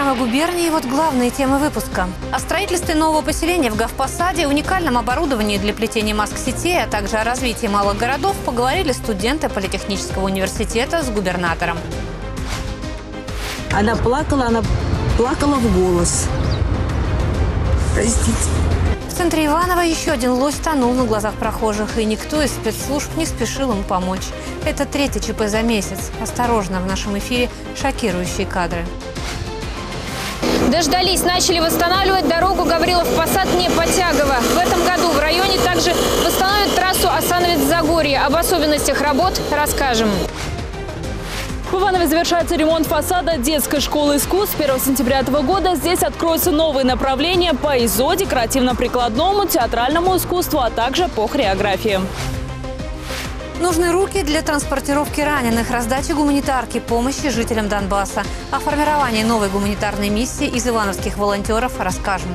Иваново губернии – вот главные темы выпуска. О строительстве нового поселения в Гавпосаде, уникальном оборудовании для плетения маск-сетей, а также о развитии малых городов поговорили студенты Политехнического университета с губернатором. Она плакала в голос. Простите. В центре Иваново еще один лось тонул на глазах прохожих, и никто из спецслужб не спешил ему помочь. Это третий ЧП за месяц. Осторожно, в нашем эфире шокирующие кадры. Дождались, начали восстанавливать дорогу Гаврилов-Посад-Непотягово. В этом году в районе также восстановят трассу Осановец-Загорье. Об особенностях работ расскажем. В Иванове завершается ремонт фасада детской школы искусств. С 1 сентября этого года здесь откроются новые направления по ИЗО, декоративно-прикладному, театральному искусству, а также по хореографии. Нужны руки для транспортировки раненых, раздачи гуманитарки, помощи жителям Донбасса. О формировании новой гуманитарной миссии из ивановских волонтеров расскажем.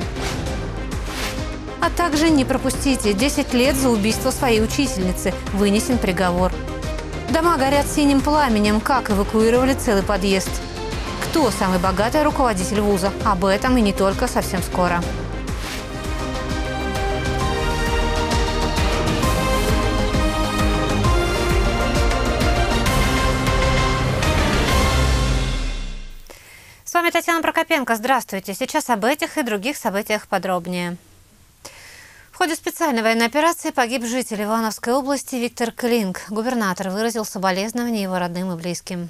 А также не пропустите: 10 лет за убийство своей учительницы. Вынесен приговор. Дома горят синим пламенем. Как эвакуировали целый подъезд? Кто самый богатый руководитель вуза? Об этом и не только совсем скоро. С вами Татьяна Прокопенко. Здравствуйте. Сейчас об этих и других событиях подробнее. В ходе специальной военной операции погиб житель Ивановской области Виктор Клинк. Губернатор выразил соболезнования его родным и близким.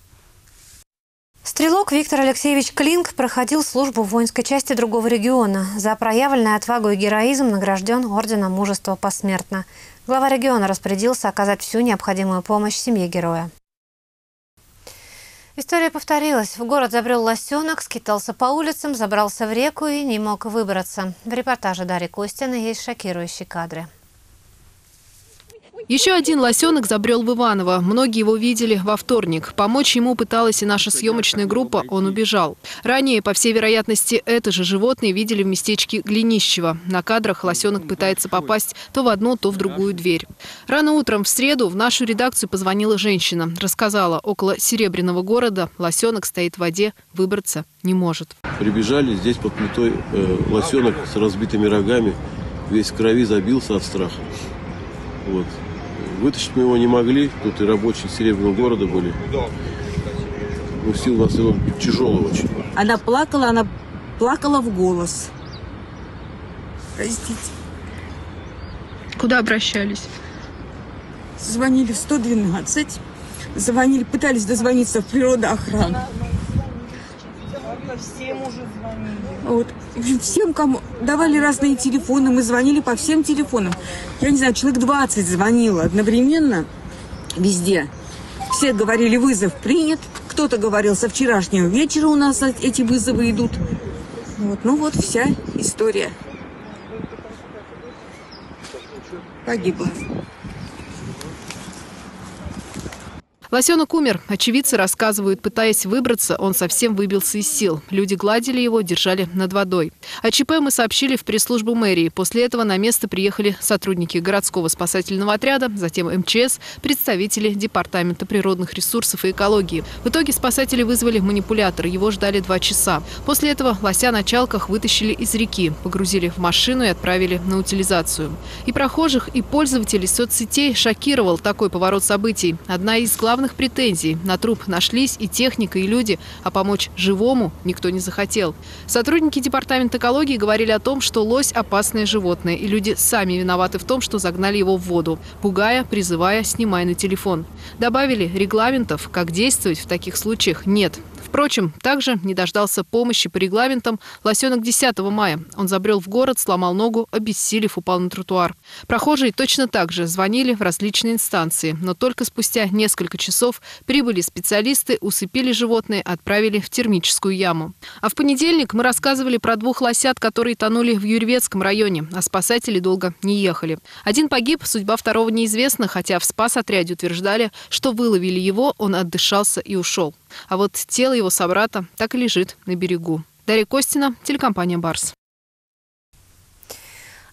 Стрелок Виктор Алексеевич Клинк проходил службу в воинской части другого региона. За проявленную отвагу и героизм награжден орденом Мужества посмертно. Глава региона распорядился оказать всю необходимую помощь семье героя. История повторилась. В город забрел лосенок, скитался по улицам, забрался в реку и не мог выбраться. В репортаже Дарьи Костиной есть шокирующие кадры. Еще один лосенок забрел в Иваново. Многие его видели во вторник. Помочь ему пыталась и наша съемочная группа. Он убежал. Ранее, по всей вероятности, это же животное видели в местечке Глинищево. На кадрах лосенок пытается попасть то в одну, то в другую дверь. Рано утром в среду в нашу редакцию позвонила женщина. Рассказала, около Серебряного города лосенок стоит в воде, выбраться не может. Прибежали, здесь под плитой лосенок с разбитыми рогами. Весь в крови, забился от страха. Вот. Вытащить мы его не могли, тут и рабочие Серебряного города были. Но сил у нас он тяжелый очень. Она плакала в голос. Простите. Куда обращались? Звонили в 112, пытались дозвониться в природоохрану. Всем уже звонили. Вот. Всем, кому давали разные телефоны, мы звонили по всем телефонам. Я не знаю, человек 20 звонило одновременно везде. Все говорили, вызов принят. Кто-то говорил, со вчерашнего вечера у нас эти вызовы идут. Вот. Ну вот вся история. Погибла. Лосенок умер. Очевидцы рассказывают, пытаясь выбраться, он совсем выбился из сил. Люди гладили его, держали над водой. О ЧП мы сообщили в пресс-службу мэрии. После этого на место приехали сотрудники городского спасательного отряда, затем МЧС, представители Департамента природных ресурсов и экологии. В итоге спасатели вызвали манипулятор. Его ждали 2 часа. После этого лося на чалках вытащили из реки, погрузили в машину и отправили на утилизацию. И прохожих, и пользователей соцсетей шокировал такой поворот событий. Одна из главных претензий: на труп нашлись и техника, и люди, а помочь живому никто не захотел. Сотрудники Департамента экологии говорили о том, что лось – опасное животное, и люди сами виноваты в том, что загнали его в воду, пугая, призывая, снимая на телефон. Добавили, регламентов, как действовать в таких случаях, нет. Впрочем, также не дождался помощи по регламентам лосенок 10 мая. Он забрел в город, сломал ногу, обессилев, упал на тротуар. Прохожие точно так же звонили в различные инстанции, но только спустя несколько часов прибыли специалисты, усыпили животное, отправили в термическую яму. А в понедельник мы рассказывали про 2 лосят, которые тонули в Юрьевецком районе, а спасатели долго не ехали. Один погиб, судьба второго неизвестна, хотя в спасотряде утверждали, что выловили его, он отдышался и ушел. А вот тело его собрата так и лежит на берегу. Дарья Костина, телекомпания «Барс».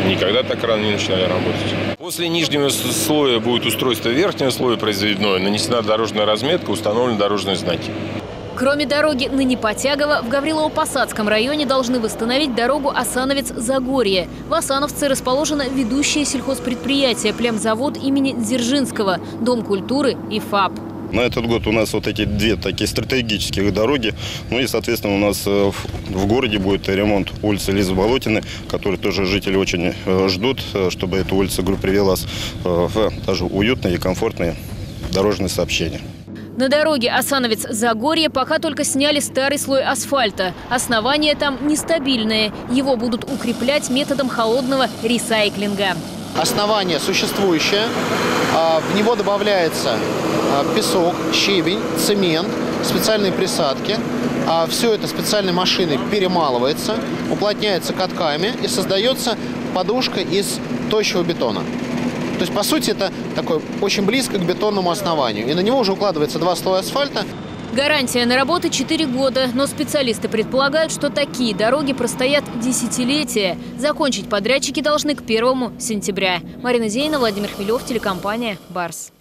Никогда так рано не начинали работать. После нижнего слоя будет устройство верхнего слоя произведено, нанесена дорожная разметка, установлены дорожные знаки. Кроме дороги на Непотягово, в Гаврилово-Посадском районе должны восстановить дорогу Осановец-Загорье. В Осановце расположено ведущее сельхозпредприятие «Племзавод» имени Дзержинского, Дом культуры и ФАП. На этот год у нас вот эти две такие стратегические дороги. Ну и, соответственно, у нас в городе будет ремонт улицы Лизы Болотины, который тоже жители очень ждут, чтобы эта улица привелась в даже уютное и комфортное дорожное сообщение. На дороге Осановец-Загорье пока только сняли старый слой асфальта. Основание там нестабильное. Его будут укреплять методом холодного ресайклинга. Основание существующее, в него добавляется песок, щебень, цемент, специальные присадки. Все это специальной машиной перемалывается, уплотняется катками и создается подушка из тощего бетона. То есть, по сути, это такое очень близко к бетонному основанию. И на него уже укладывается 2 слоя асфальта. Гарантия на работы 4 года, но специалисты предполагают, что такие дороги простоят десятилетия. Закончить подрядчики должны к 1 сентября. Марина Зейна, Владимир Хмелев, телекомпания «Барс».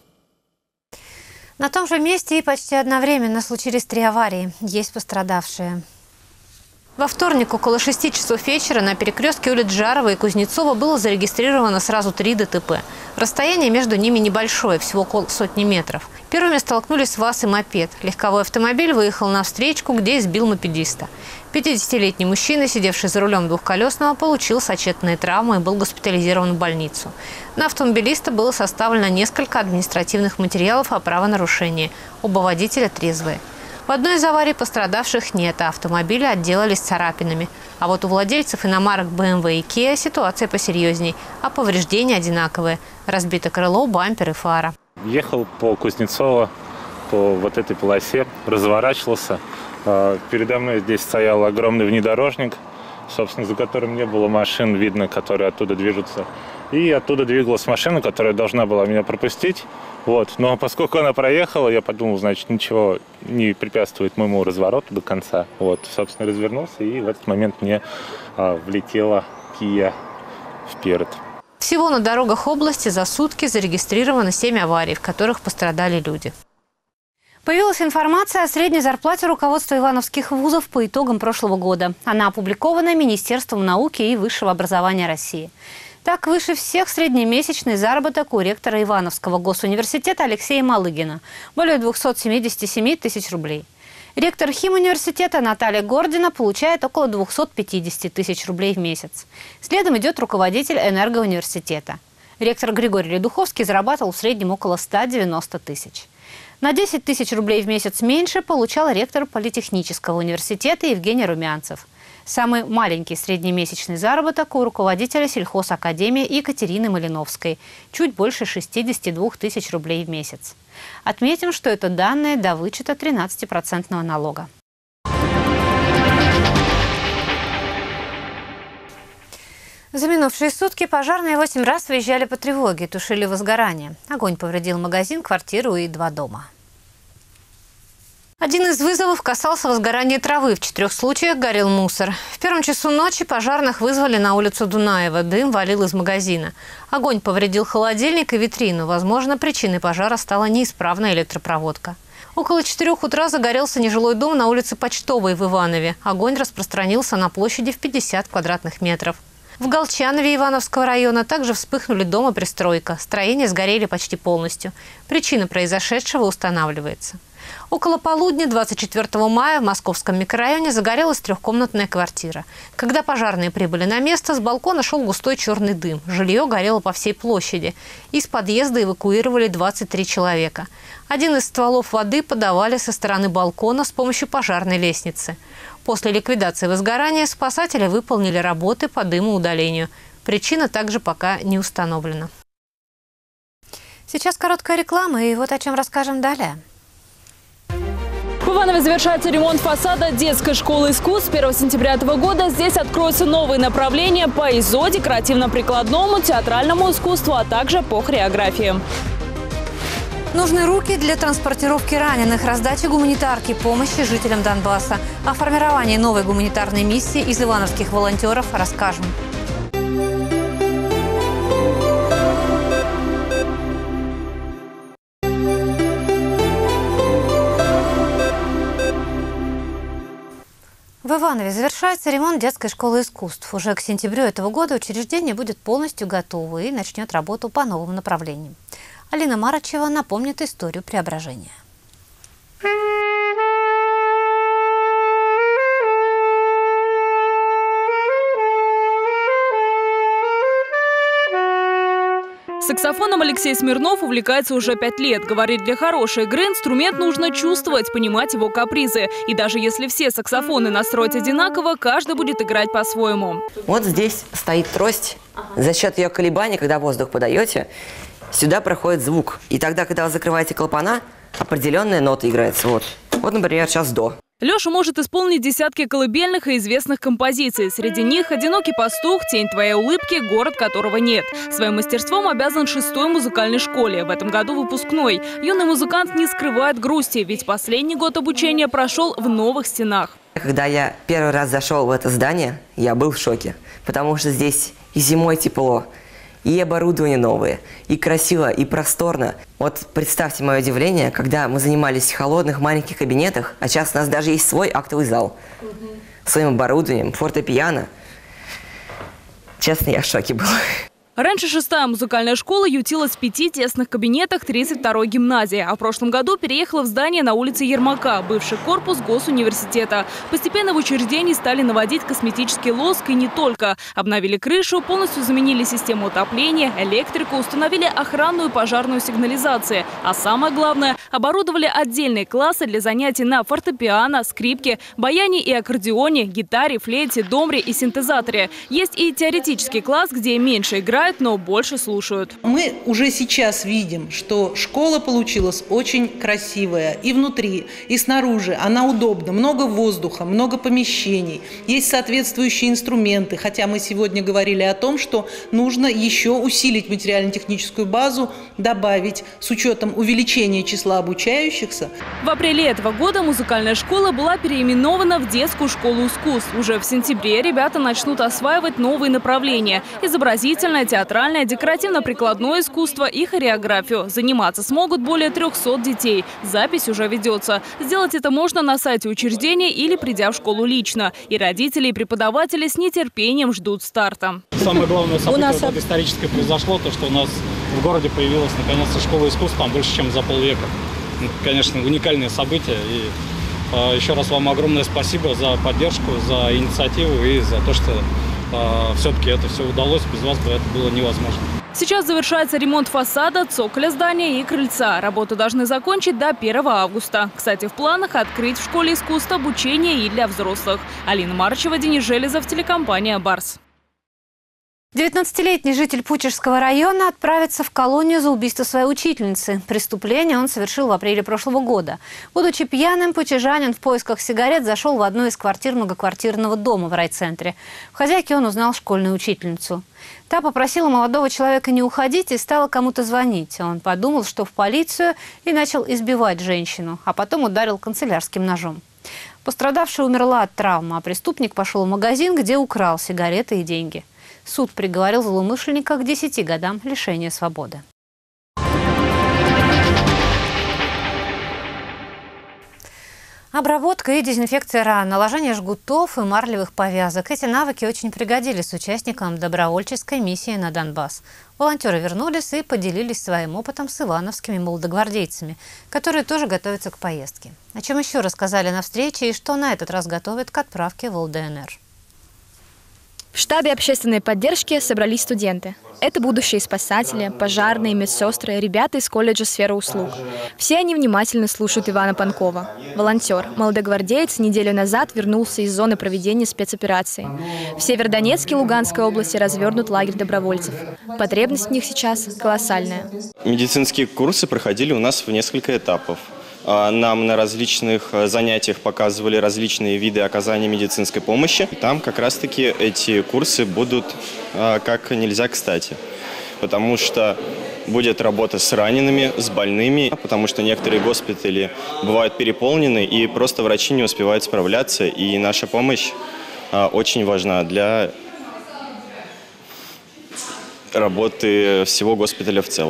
На том же месте и почти одновременно случились 3 аварии. Есть пострадавшие. Во вторник около 6 часов вечера на перекрестке улиц Жарова и Кузнецова было зарегистрировано сразу 3 ДТП. Расстояние между ними небольшое, всего около сотни метров. Первыми столкнулись ВАЗ и мопед. Легковой автомобиль выехал на встречку, где избил мопедиста. 50-летний мужчина, сидевший за рулем двухколесного, получил сочетанные травмы и был госпитализирован в больницу. На автомобилиста было составлено несколько административных материалов о правонарушении. Оба водителя трезвые. В одной из аварий пострадавших нет, а автомобили отделались царапинами. А вот у владельцев иномарок BMW и Kia ситуация посерьезней, а повреждения одинаковые. Разбито крыло, бампер и фара. Ехал по Кузнецова, по вот этой полосе, разворачивался. Передо мной здесь стоял огромный внедорожник, собственно, за которым не было машин, видно, которые оттуда движутся. И оттуда двигалась машина, которая должна была меня пропустить. Вот. Но поскольку она проехала, я подумал, значит, ничего не препятствует моему развороту до конца. Вот. Собственно, развернулся, и в этот момент мне влетела Kia вперед. Всего на дорогах области за сутки зарегистрировано 7 аварий, в которых пострадали люди. Появилась информация о средней зарплате руководства ивановских вузов по итогам прошлого года. Она опубликована Министерством науки и высшего образования России. Так, выше всех среднемесячный заработок у ректора Ивановского госуниверситета Алексея Малыгина – более 277 тысяч рублей. Ректор химуниверситета Наталья Гордина получает около 250 тысяч рублей в месяц. Следом идет руководитель энергоуниверситета. Ректор Григорий Ледуховский зарабатывал в среднем около 190 тысяч. На 10 тысяч рублей в месяц меньше получал ректор Политехнического университета Евгений Румянцев. Самый маленький среднемесячный заработок у руководителя сельхозакадемии Екатерины Малиновской – чуть больше 62 тысяч рублей в месяц. Отметим, что это данные до вычета 13% налога. За минувшие сутки пожарные 8 раз выезжали по тревоге, тушили возгорание. Огонь повредил магазин, квартиру и 2 дома. Один из вызовов касался возгорания травы. В 4 случаях горел мусор. В 1 часу ночи пожарных вызвали на улицу Дунаева. Дым валил из магазина. Огонь повредил холодильник и витрину. Возможно, причиной пожара стала неисправная электропроводка. Около 4 утра загорелся нежилой дом на улице Почтовой в Иванове. Огонь распространился на площади в 50 квадратных метров. В Голчанове Ивановского района также вспыхнули дом и пристройка. Строения сгорели почти полностью. Причина произошедшего устанавливается. Около полудня 24 мая в Московском микрорайоне загорелась 3-комнатная квартира. Когда пожарные прибыли на место, с балкона шел густой черный дым. Жилье горело по всей площади. Из подъезда эвакуировали 23 человека. Один из стволов воды подавали со стороны балкона с помощью пожарной лестницы. После ликвидации возгорания спасатели выполнили работы по дымоудалению. Причина также пока не установлена. Сейчас короткая реклама, и вот о чем расскажем далее. В Иванове завершается ремонт фасада детской школы искусств. С 1 сентября этого года здесь откроются новые направления по ИЗО, декоративно-прикладному, театральному искусству, а также по хореографии. Нужны руки для транспортировки раненых, раздачи гуманитарки, помощи жителям Донбасса. О формировании новой гуманитарной миссии из ивановских волонтеров расскажем. Иванове завершается ремонт детской школы искусств. Уже к сентябрю этого года учреждение будет полностью готово и начнет работу по новым направлениям. Алина Марачева напомнит историю преображения. Саксофоном Алексей Смирнов увлекается уже 5 лет. Говорит, для хорошей игры инструмент нужно чувствовать, понимать его капризы. И даже если все саксофоны настроить одинаково, каждый будет играть по-своему. Вот здесь стоит трость. За счет ее колебаний, когда воздух подаете, сюда проходит звук. И тогда, когда вы закрываете клапана, определенная нота играется. Вот, например, сейчас до. Леша может исполнить десятки колыбельных и известных композиций. Среди них «Одинокий пастух», «Тень твоей улыбки», «Город, которого нет». Своим мастерством обязан 6-й музыкальной школе. В этом году выпускной. Юный музыкант не скрывает грусти, ведь последний год обучения прошел в новых стенах. Когда я первый раз зашел в это здание, я был в шоке. Потому что здесь и зимой тепло, и оборудование новое, и красиво, и просторно. Вот представьте мое удивление, когда мы занимались в холодных маленьких кабинетах, а сейчас у нас даже есть свой актовый зал. Своим оборудованием, фортепиано. Честно, я в шоке был. Раньше 6-я музыкальная школа ютилась в 5 тесных кабинетах 32-й гимназии, а в прошлом году переехала в здание на улице Ермака, бывший корпус Госуниверситета. Постепенно в учреждении стали наводить косметический лоск и не только. Обновили крышу, полностью заменили систему отопления, электрику, установили охранную и пожарную сигнализации. А самое главное, оборудовали отдельные классы для занятий на фортепиано, скрипке, баяне и аккордеоне, гитаре, флейте, домбре и синтезаторе. Есть и теоретический класс, где меньше играют, но больше слушают. Мы уже сейчас видим, что школа получилась очень красивая и внутри, и снаружи. Она удобна, много воздуха, много помещений. Есть соответствующие инструменты, хотя мы сегодня говорили о том, что нужно еще усилить материально-техническую базу, добавить с учетом увеличения числа обучающихся. В апреле этого года музыкальная школа была переименована в детскую школу искусств. Уже в сентябре ребята начнут осваивать новые направления – изобразительное, театральное, декоративно-прикладное искусство и хореографию. Заниматься смогут более 300 детей. Запись уже ведется. Сделать это можно на сайте учреждения или придя в школу лично. И родители, и преподаватели с нетерпением ждут старта. Самое главное событие историческое произошло, то, что у нас в городе появилась наконец-то школа искусств, там больше, чем за полвека. Конечно, уникальное событие. И еще раз вам огромное спасибо за поддержку, за инициативу и за то, что все-таки это все удалось. Без вас бы это было невозможно. Сейчас завершается ремонт фасада, цоколя здания и крыльца. Работы должны закончить до 1 августа. Кстати, в планах открыть в школе искусств обучение и для взрослых. Алина Марчева, Денис Железов, телекомпания «Барс». 19-летний житель Пучежского района отправится в колонию за убийство своей учительницы. Преступление он совершил в апреле прошлого года. Будучи пьяным, пучежанин в поисках сигарет зашел в одну из квартир многоквартирного дома в райцентре. В хозяйке он узнал школьную учительницу. Та попросила молодого человека не уходить и стала кому-то звонить. Он подумал, что в полицию, и начал избивать женщину, а потом ударил канцелярским ножом. Пострадавшая умерла от травмы, а преступник пошел в магазин, где украл сигареты и деньги. Суд приговорил злоумышленника к 10 годам лишения свободы. Обработка и дезинфекция ран, наложение жгутов и марлевых повязок. Эти навыки очень пригодились участникам добровольческой миссии на Донбасс. Волонтеры вернулись и поделились своим опытом с ивановскими молодогвардейцами, которые тоже готовятся к поездке. О чем еще рассказали на встрече и что на этот раз готовят к отправке в ЛДНР. В штабе общественной поддержки собрались студенты. Это будущие спасатели, пожарные, медсестры, ребята из колледжа сферы услуг. Все они внимательно слушают Ивана Панкова. Волонтер, молодогвардеец, неделю назад вернулся из зоны проведения спецоперации. В Северодонецке и Луганской области развернут лагерь добровольцев. Потребность в них сейчас колоссальная. Медицинские курсы проходили у нас в несколько этапов. Нам на различных занятиях показывали различные виды оказания медицинской помощи. Там как раз-таки эти курсы будут как нельзя кстати, потому что будет работа с ранеными, с больными, потому что некоторые госпитали бывают переполнены и просто врачи не успевают справляться, и наша помощь очень важна для работы всего госпиталя в целом.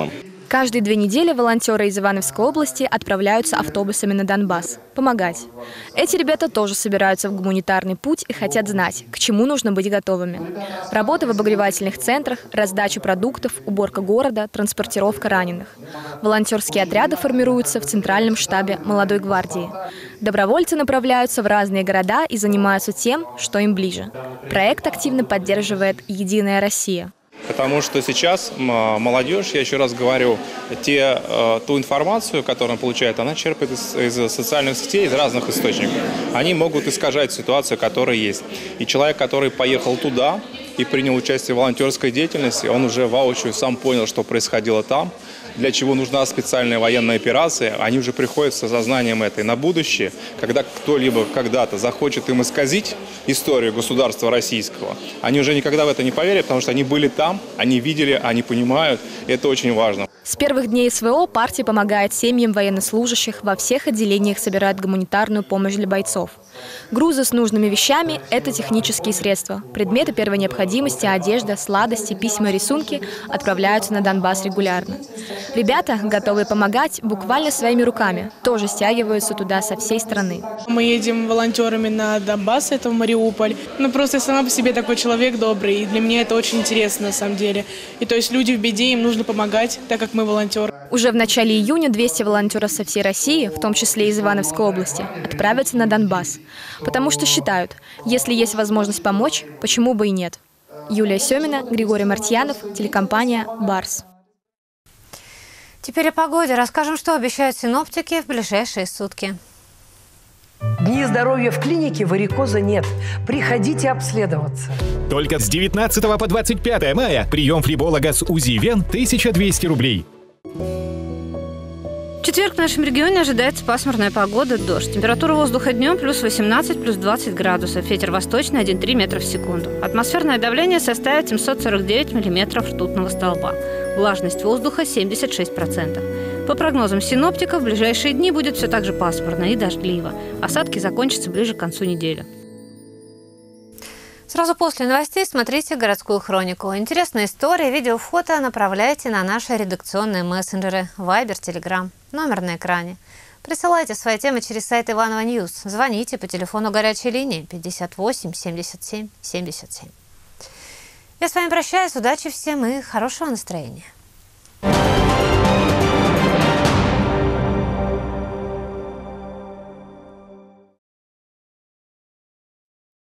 Каждые 2 недели волонтеры из Ивановской области отправляются автобусами на Донбасс помогать. Эти ребята тоже собираются в гуманитарный путь и хотят знать, к чему нужно быть готовыми. Работа в обогревательных центрах, раздача продуктов, уборка города, транспортировка раненых. Волонтерские отряды формируются в Центральном штабе Молодой гвардии. Добровольцы направляются в разные города и занимаются тем, что им ближе. Проект активно поддерживает «Единая Россия». Потому что сейчас молодежь, я еще раз говорю, ту информацию, которую она получает, она черпает из социальных сетей, из разных источников. Они могут искажать ситуацию, которая есть. И человек, который поехал туда и принял участие в волонтерской деятельности, он уже воочию сам понял, что происходило там, для чего нужна специальная военная операция. Они уже приходят с осознанием этой на будущее, когда кто-либо когда-то захочет им исказить историю государства российского, они уже никогда в это не поверят, потому что они были там, они видели, они понимают, и это очень важно. С первых дней СВО партия помогает семьям военнослужащих, во всех отделениях собирает гуманитарную помощь для бойцов. Грузы с нужными вещами – это технические средства. Предметы первой необходимости, одежда, сладости, письма, рисунки отправляются на Донбасс регулярно. Ребята, готовые помогать, буквально своими руками, тоже стягиваются туда со всей страны. Мы едем волонтерами на Донбасс, это в Мариуполь. Просто я сама по себе такой человек добрый, и для меня это очень интересно на самом деле. И то есть люди в беде, им нужно помогать, так как мы волонтеры. Уже в начале июня 200 волонтеров со всей России, в том числе из Ивановской области, отправятся на Донбасс. Потому что считают, если есть возможность помочь, почему бы и нет. Юлия Семина, Григорий Мартьянов, телекомпания «Барс». Теперь о погоде. Расскажем, что обещают синоптики в ближайшие сутки. Дни здоровья в клинике варикоза нет. Приходите обследоваться. Только с 19 по 25 мая прием флеболога с УЗИ вен 1200 рублей. В четверг в нашем регионе ожидается пасмурная погода, дождь. Температура воздуха днем плюс 18, плюс 20 градусов. Ветер восточный 1,3 метра в секунду. Атмосферное давление составит 749 миллиметров ртутного столба. Влажность воздуха 76%. По прогнозам синоптиков, в ближайшие дни будет все так же пасмурно и дождливо. Осадки закончатся ближе к концу недели. Сразу после новостей смотрите «Городскую хронику». Интересные истории, видео, фото направляйте на наши редакционные мессенджеры Viber, Telegram. Номер на экране. Присылайте свои темы через сайт Иванова Ньюс. Звоните по телефону горячей линии 58 77 77. Я с вами прощаюсь. Удачи всем и хорошего настроения.